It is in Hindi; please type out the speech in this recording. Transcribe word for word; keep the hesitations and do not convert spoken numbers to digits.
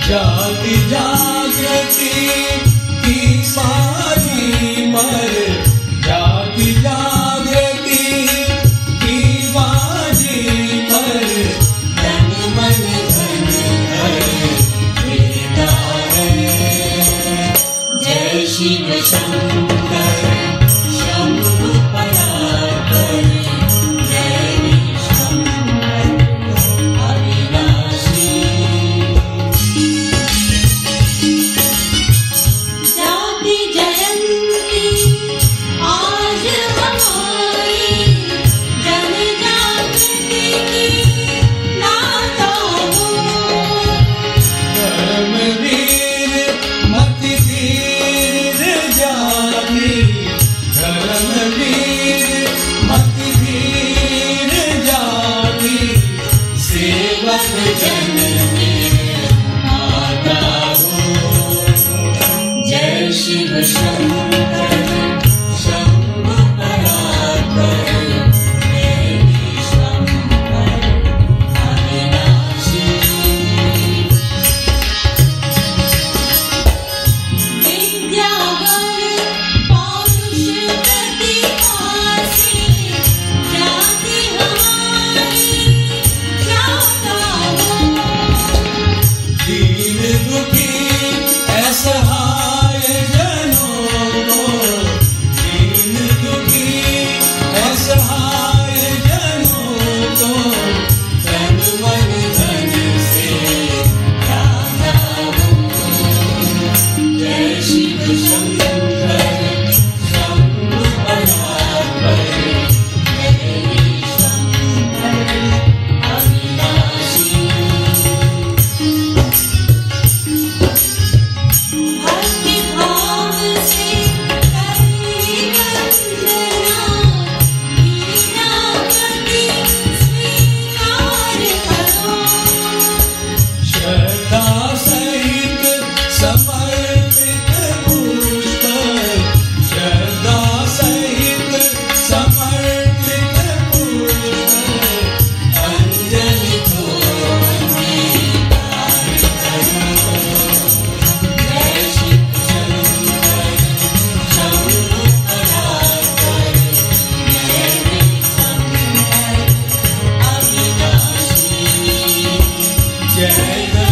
जाति जागृति की बाजी मर, जाति जागृति की बाजी मर, तन मन धन धन देता है। जय शिव शंकर शंभु पराकर, जय शंकर अविनाशी। जाति जयंती आज हमारी, जन जागृति की नाता हो। धर्मवीर मति धीर जाति, धर्मवीर मति धीर जाति, सेवक जन में आता हो। जय शिव शंकर शंभु पराकर, जय शंकर अविनाशी। विद्यावर पौरुष प्रतिभासी, जाति हमारी जाता हो। दीन दुखी असहाय जनों को, दीन दुखी असहाय जनों को, तन मन धन से दाता हो। जय शिव शंकर शंभु पराकर, जय शंकर अविनाशी। भक्ति भाव से करी वंदना, लीलावती स्वीकार करो। श्रद्धा सहित समर्पित पुष्प, श्रद्धा सहित समर्पित पुष्प, अंजलि को अंगीकार करो। जय शिव शंकर शंभु पराकर, जय शंकर अविनाशी। जय